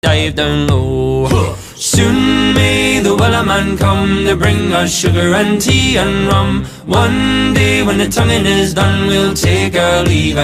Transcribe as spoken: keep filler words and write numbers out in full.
dive down low. Soon may the Wellerman come to bring us sugar and tea and rum. One day when the tonguing is done, we'll take our leave.